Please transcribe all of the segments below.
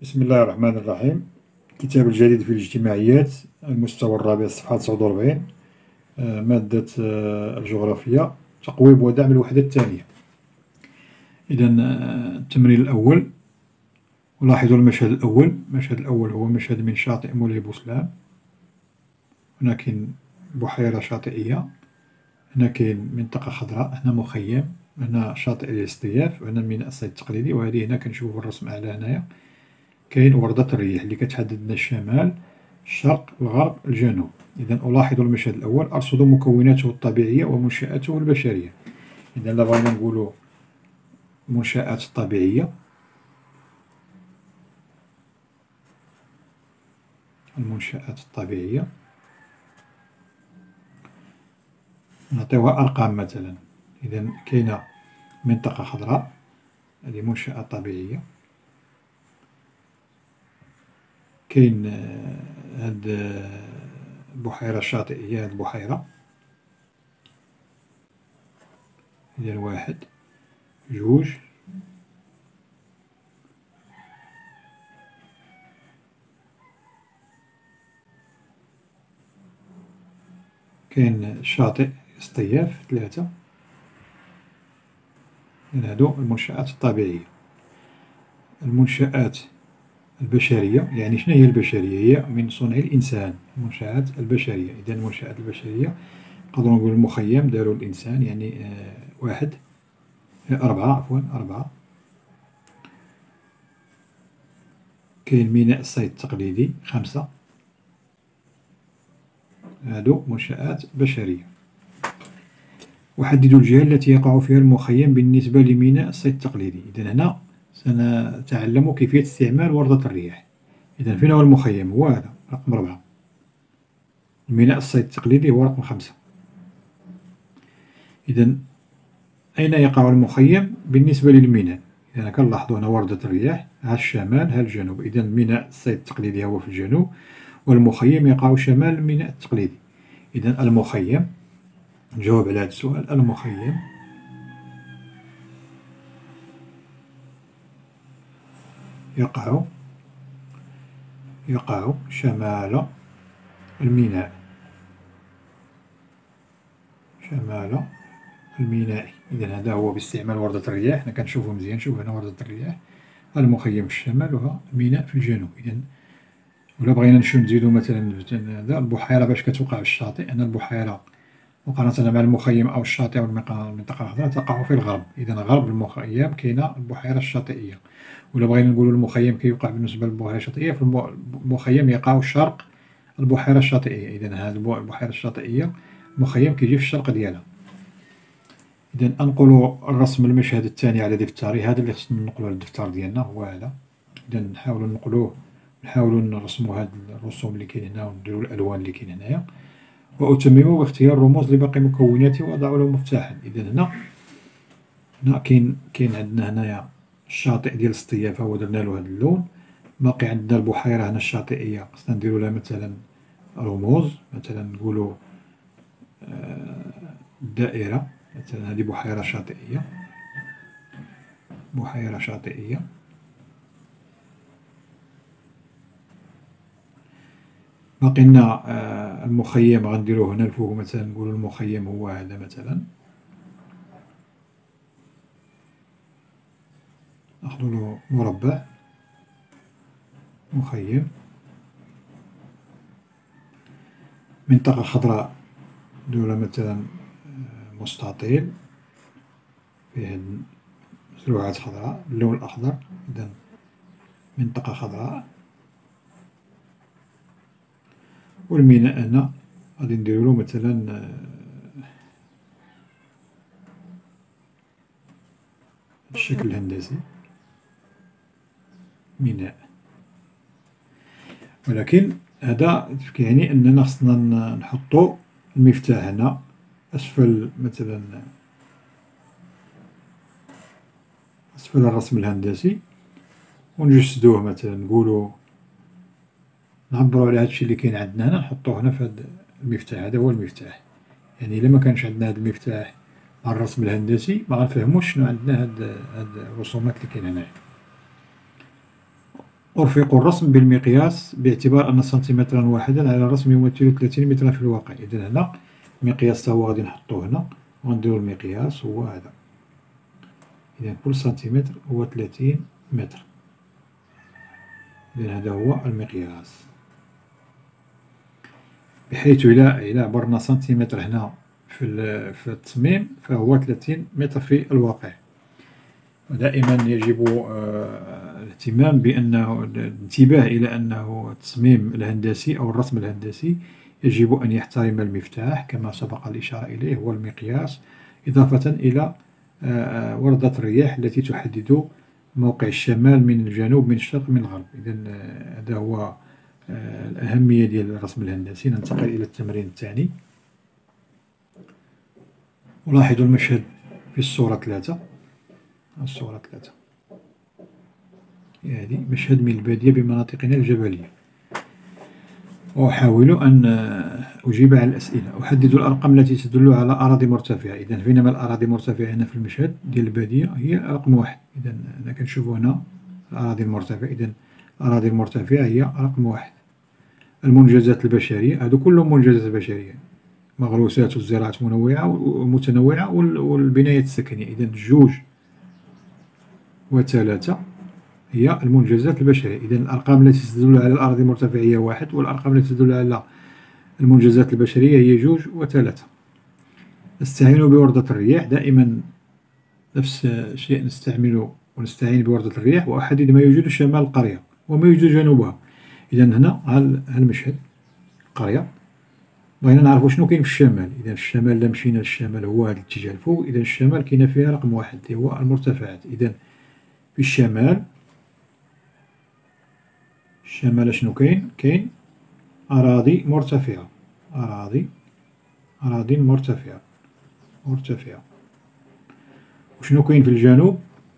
بسم الله الرحمن الرحيم. الكتاب الجديد في الاجتماعيات، المستوى الرابع، صفحة 49، مادة الجغرافيا، تقويم ودعم الوحدة الثانية. إذا التمرين الأول، ولاحظوا المشهد الأول. المشهد الأول هو مشهد من شاطئ مولاي بوسلام. هنا كاين بحيرة شاطئية، هنا كاين منطقة خضراء، هنا مخيم، هنا شاطئ الاصطياف، وهنا ميناء الصيد التقليدي. وهذه هنا كنشوفو في الرسم أعلى هنايا كاين وردة الريح اللي كتحدد لنا الشمال، الشرق، الغرب، الجنوب. إذا ألاحظ المشهد الأول، أرصد مكوناته الطبيعية ومنشآته البشرية. إذا إلا بغينا نقولو المنشآت الطبيعية، نعطيوها أرقام مثلا. إذا كاينة منطقة خضراء، هذه منشأة طبيعية. كاين هاد البحيرة الشاطئية، هاد البحيرة. إذا واحد، جوج، كاين الشاطئ اصطياف، ثلاثة. إذن هادو المنشآت الطبيعية. المنشآت البشرية، يعني شنو هي البشرية؟ هي من صنع الإنسان، المنشآت البشرية. إذا المنشآت البشرية نقدرو نقولو المخيم دارو الإنسان، يعني واحد، أربعة، عفوا أربعة. كاين ميناء الصيد التقليدي، خمسة. هادو منشآت بشرية. وحددوا الجهة التي يقع فيها المخيم بالنسبة لميناء الصيد التقليدي. إذا هنا سنتعلم كيفية استعمال وردة الرياح. إذا فين هو المخيم؟ هو هذا رقم 4. ميناء الصيد التقليدي هو رقم 5. إذا أين يقع المخيم بالنسبة للميناء؟ إذا كنلاحظو هنا وردة الرياح، ها الشمال، ها الجنوب. إذا ميناء الصيد التقليدي هو في الجنوب، والمخيم يقع شمال الميناء التقليدي. إذا المخيم، نجاوب على هذا السؤال، المخيم يقع شمال الميناء، شمال الميناء. إذا هذا هو باستعمال وردة الرياح. حنا كنشوفو مزيان، شوف هنا وردة الرياح، المخيم في الشمال وها الميناء في الجنوب. إذا ولا بغينا نزيدو مثلا هذا البحيرة باش كتوقع في الشاطئ، أن البحيرة مقارنة مع المخيم أو الشاطئ أو المنطقة الخضراء تقع في الغرب. إذا غرب المخيم كاينة البحيرة الشاطئية. ولا بغينا نقولو المخيم كيوقع بالنسبة للبحيرة الشاطئية، فالمخيم يقع شرق البحيرة الشاطئية. إذا هذه البحيرة الشاطئية المخيم كيجي في الشرق ديالها. إذا أنقل الرسم المشهد الثاني على دفتري. هذا اللي خصنا ننقلو على الدفتر ديالنا، هو هذا. إذا نحاولو ننقلوه، نحاولو نرسمو هاد الرسوم اللي كاين هنا، ونديرو الألوان اللي كاين هنايا. وأتمم باختيار رموز لباقي مكوناته وأضع له مفتاحا. إذا هنا كاين عندنا هنايا الشاطئ ديال الاصطيافة، هو درنالو هاد اللون. باقي عندنا البحيرة هنا الشاطئية، خصنا نديرو لها مثلا رموز، مثلا نقولو الدائرة، مثلا هذه بحيرة شاطئية، بحيرة شاطئية. باقي لنا المخيم، غنديروه هنا الفوق، مثلا نقولو المخيم هو هذا مثلا، ناخدولو مربع، مخيم. منطقة خضراء نديرولها مثلا مستطيل فيه مزروعات خضراء باللون الأخضر. إذا منطقة خضراء. والميناء هنا غادي نديرولو مثلا الشكل الهندسي، ميناء. ولكن هذا كيعني أننا خصنا نحطو المفتاح هنا أسفل، مثلا أسفل الرسم الهندسي، ونجسدوه. مثلا نقولو نعبرو على هادشي اللي كاين عندنا هنا، نحطوه هنا في هاد المفتاح. هذا هو المفتاح. يعني إلا مكانش عندنا هاد المفتاح مع الرسم الهندسي مغنفهموش شنو عندنا هاد الرسومات اللي كاين هنايا. أرفق الرسم بالمقياس باعتبار أن سنتيمترا واحدا على الرسم يمثل 30 مترا في الواقع. إذا هنا المقياس تا هو غادي نحطوه هنا وغنديرو المقياس هو هذا. إذا كل سنتيمتر هو 30 متر. إذا هذا هو المقياس، بحيث إلا عبرنا سنتيمتر هنا في التصميم فهو 30 متر في الواقع. ودائما يجب الاهتمام بأنه الانتباه إلى أنه التصميم الهندسي أو الرسم الهندسي يجب أن يحترم المفتاح كما سبق الإشارة إليه والمقياس، إضافة إلى وردة الرياح التي تحدد موقع الشمال من الجنوب من الشرق من الغرب. إذا هذا هو الأهمية ديال الرسم الهندسي. ننتقل إلى التمرين الثاني. ألاحظ المشهد في الصورة 3. الصورة 3 هذه مشهد من البادية بمناطقنا الجبلية. وأحاول أن أجيب على الأسئلة. أحدد الأرقام التي تدل على أراضي مرتفعة. إذا بينما الأراضي المرتفعة هنا في المشهد ديال البادية هي رقم 1. إذا أنا كنشوف هنا الأراضي المرتفعة. إذا الأراضي المرتفعة هي رقم 1. المنجزات البشرية هادو كلهم منجزات بشرية، مغروسات والزراعات متنوعة والبنايات السكنية. إذا 2 و3 هي المنجزات البشرية. إذا الأرقام التي تدل على الأراضي المرتفعة هي 1، والأرقام التي تدل على المنجزات البشرية هي 2 و3. نستعين بوردة الرياح. دائما نفس الشيء ونستعين بوردة الرياح وأحدد ما يوجد شمال القرية وما يوجد جنوبها. إذا هنا المشهد القرية بغينا نعرفو شنو كاين في الشمال. إذا في الشمال إلا مشينا للشمال هو هذا الاتجاه الفوق. إذا الشمال كاينة فيها رقم 1 اللي هو المرتفعات. إذا في الشمال شنو كاين؟ كاين أراضي مرتفعة. أراضي مرتفعة. وشنو كاين في الجنوب؟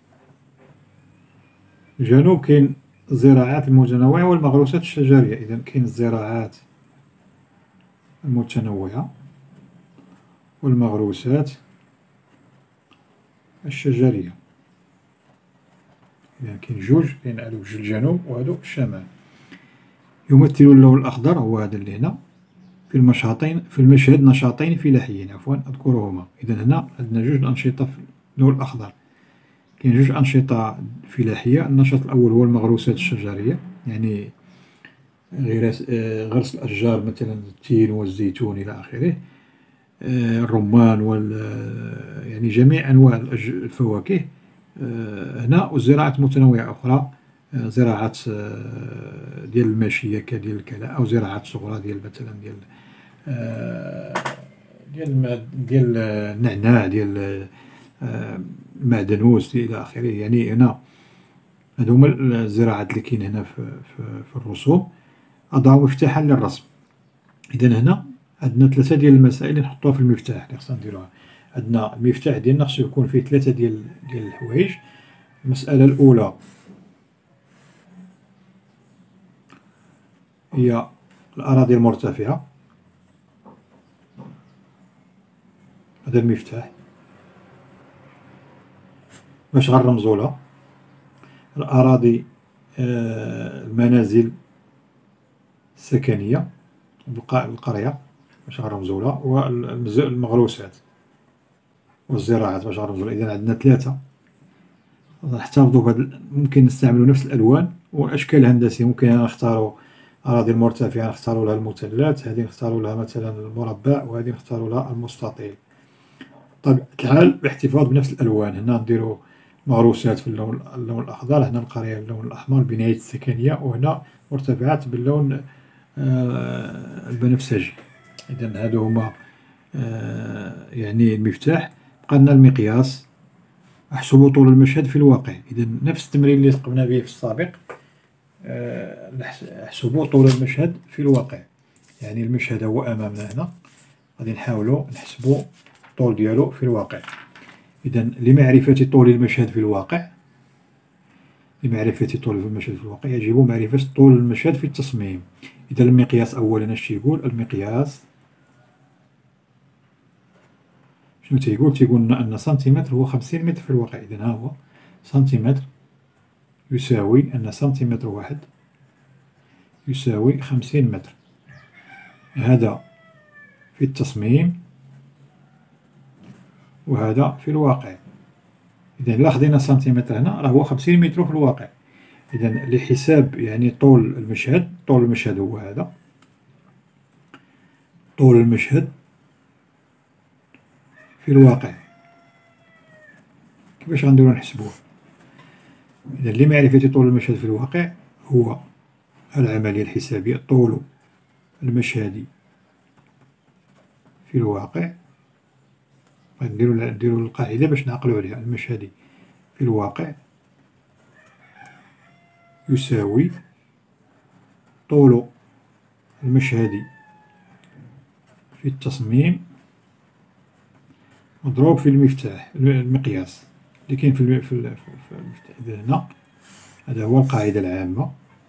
الجنوب كاين الزراعات المتنوعة والمغروسات الشجرية. إذا كاين الزراعات المتنوعة والمغروسات الشجرية. إذا كاين 2، كاين هادو في الجنوب وهادو في الشمال. يمثل اللون الأخضر هو هذا اللي هنا في المشهد نشاطين فلاحيين أذكرهما. إذا هنا عندنا 2 أنشطة في اللون الأخضر. كاين 2 أنشطة فلاحية. النشاط الأول هو المغروسات الشجرية، يعني غرس الأشجار مثلا التين والزيتون إلى آخره، الرمان يعني جميع أنواع الفواكه هنا. والزراعات متنوعة أخرى، زراعات ديال الماشية ديال الكلاء، أو زراعات صغرى ديال مثلا ديال النعناع، ديال المعدنوس إلى آخره. يعني هنا هادو هما الزراعات اللي كاين هنا في الرسوم. أضع مفتاحا للرسم. إذا هنا عندنا 3 ديال المسائل اللي نحطوها في المفتاح اللي خصنا نديروها. عندنا المفتاح ديالنا خصو يكون فيه 3 ديال الحوايج. المسألة الأولى هي الأراضي المرتفعة. هذا المفتاح. باش غنرمزولها؟ الأراضي المنازل السكنية القرية باش غنرمزولها، والمغروسات والزراعات باش غنرمزولها. إذا عندنا 3. نحتفظوا بهاد ممكن نستعملوا نفس الألوان والأشكال الهندسية. ممكن نختاروا أراضي المرتفعة نختاروا لها المثلث، هذه نختاروا لها مثلا المربع، وهذه نختاروا لها المستطيل. بطبيعة الحال باحتفاظ بنفس الألوان. هنا نديروا مغروسات في اللون الأخضر، هنا القرية باللون الأحمر، البنايات السكنية، وهنا مرتفعات باللون البنفسجي. إذا هادو هما يعني المفتاح. بقى لنا المقياس. أحسب طول المشهد في الواقع. إذا نفس التمرين اللي قمنا به في السابق. نحسب طول المشهد في الواقع. يعني المشهد هو أمامنا هنا، غادي نحاولوا نحسبوا الطول ديالو في الواقع. إذا لمعرفة طول المشهد في الواقع، يجب معرفة طول المشهد في التصميم. إذا المقياس أولا اش تيقول؟ المقياس شنو تيقول؟ تيقول لنا أن سنتيمتر هو 50 متر في الواقع. إذا ها هو سنتيمتر يساوي أن سنتيمتر واحد يساوي 50 متر. هذا في التصميم وهذا في الواقع. إذا إلا خدينا سنتيمتر هنا راه هو 50 متر في الواقع. إذا لحساب يعني طول المشهد هو هذا، طول المشهد في الواقع. كيفاش غنديرو نحسبوه؟ إذا لمعرفة طول المشهد في الواقع هو العملية الحسابية طول المشهد في الواقع. نديرو القاعدة باش نعقلو عليها. المشهد في الواقع يساوي طول المشهد في التصميم مضروب في المقياس اللي كاين في المفتاح. إذا هنا هذا هو القاعدة العامة.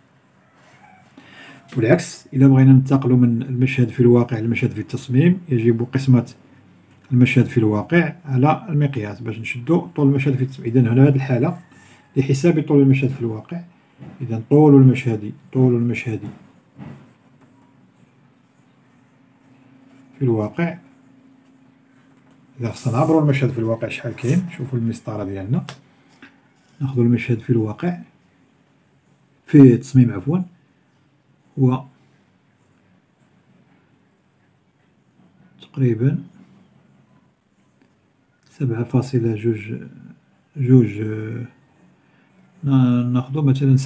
والعكس إلا بغينا ننتقلو من المشهد في الواقع للمشهد في التصميم يجب قسمة المشهد في الواقع على المقياس باش نشدو طول المشهد في التصميم. إذا هنا هذه الحالة لحساب طول المشهد في الواقع. إذا طول المشهد في الواقع، إذا خصنا نعبرو المشهد في الواقع شحال كاين، شوفو المسطرة ديالنا، ناخدو المشهد في الواقع في التصميم عفوا هو تقريبا 7.2 ناخدو مثلا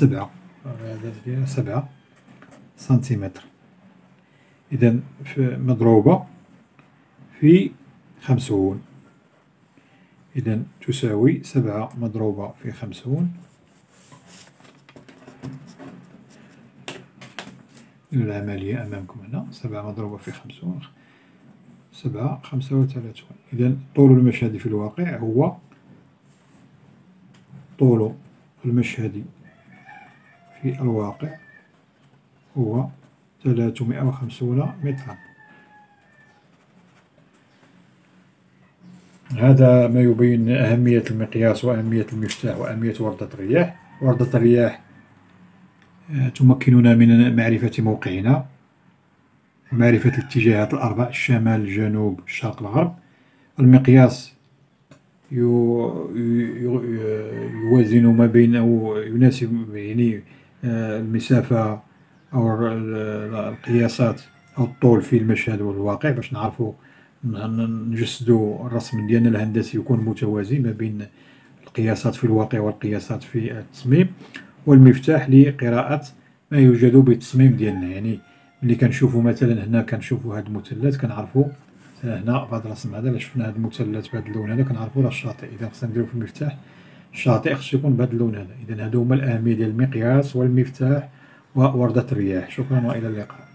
7 سنتيمتر. إذا مضروبة في 50. إذا تساوي 7 مضروبة في 50. العملية أمامكم هنا 7 مضروبة في 50 35. إذا طول المشهد في الواقع هو طول المشهد في الواقع هو 350 مترا. هذا ما يبين أهمية المقياس وأهمية المفتاح وأهمية وردة الرياح. وردة الرياح تمكننا من معرفة موقعنا ومعرفة الاتجاهات الأربع: الشمال، الجنوب، الشرق، الغرب. المقياس يوازن ما بين أو يناسب يعني المسافة أو القياسات أو الطول في المشهد والواقع باش نعرفو نجسدو الرسم ديالنا الهندسي يكون متوازي ما بين القياسات في الواقع والقياسات في التصميم. والمفتاح لقراءة ما يوجد بالتصميم ديالنا. يعني ملي كنشوفو مثلا هنا كنشوفو هاد المثلث كنعرفو هنا في هاد الرسم هذا إلا شفنا هاد المثلث بهاد اللون هذا كنعرفو راه الشاطئ. إذا خصنا نديرو في المفتاح الشاطئ خصو يكون بهاد اللون هذا. إذا هادو هما الأهمية ديال المقياس والمفتاح ووردة الرياح. شكرا وإلى اللقاء.